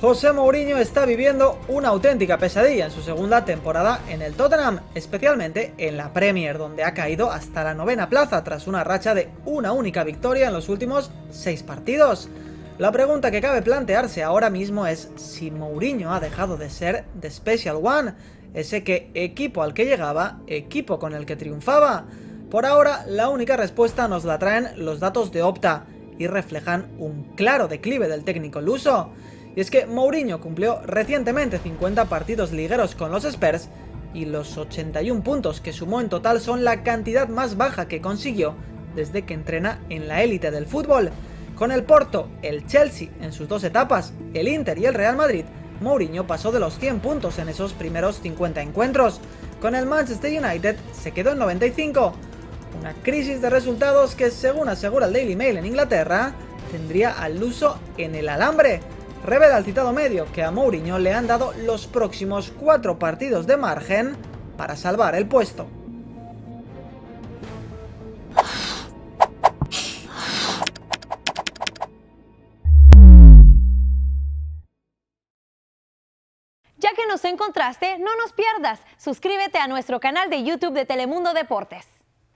José Mourinho está viviendo una auténtica pesadilla en su segunda temporada en el Tottenham, especialmente en la Premier, donde ha caído hasta la 9ª plaza tras una racha de una única victoria en los últimos 6 partidos. La pregunta que cabe plantearse ahora mismo es si Mourinho ha dejado de ser The Special One, ese que equipo al que llegaba, equipo con el que triunfaba. Por ahora, la única respuesta nos la traen los datos de Opta y reflejan un claro declive del técnico luso. Y es que Mourinho cumplió recientemente 50 partidos ligueros con los Spurs y los 81 puntos que sumó en total son la cantidad más baja que consiguió desde que entrena en la élite del fútbol. Con el Porto, el Chelsea en sus 2 etapas, el Inter y el Real Madrid, Mourinho pasó de los 100 puntos en esos primeros 50 encuentros. Con el Manchester United se quedó en 95. Una crisis de resultados que, según asegura el Daily Mail en Inglaterra, tendría al luso en el alambre. Revela el citado medio que a Mourinho le han dado los próximos 4 partidos de margen para salvar el puesto. Ya que nos encontraste, no nos pierdas. Suscríbete a nuestro canal de YouTube de Telemundo Deportes.